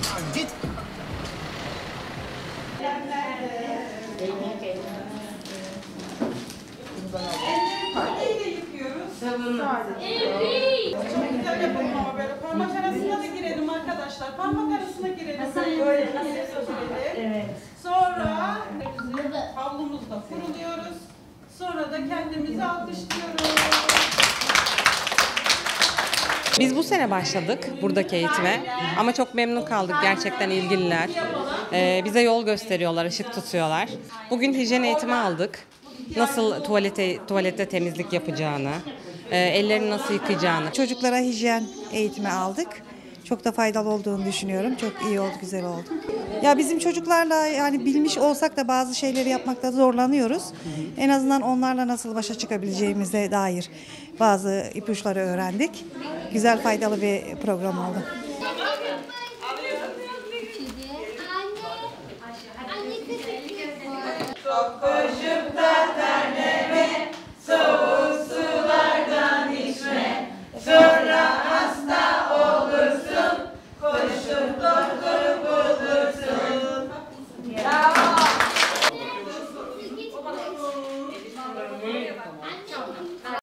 Git. Neyle yıkıyoruz? Çok güzel yapalım ama böyle parmak arasına da girelim arkadaşlar. Parmak arasına girelim. Böyle girelim. Evet. Sonra havlumuzla kuruluyoruz. Sonra da kendimizi alkışlıyoruz. Biz bu sene başladık buradaki eğitime ama çok memnun kaldık. Gerçekten ilgililer. Bize yol gösteriyorlar, ışık tutuyorlar. Bugün hijyen eğitimi aldık. Nasıl tuvalette temizlik yapacağını, ellerini nasıl yıkayacağını. Çocuklara hijyen eğitimi aldık. Çok da faydalı olduğunu düşünüyorum. Çok iyi oldu, güzel oldu. Ya bizim çocuklarla yani bilmiş olsak da bazı şeyleri yapmakta zorlanıyoruz. En azından onlarla nasıl başa çıkabileceğimize dair bazı ipuçları öğrendik. Güzel, faydalı bir program oldu.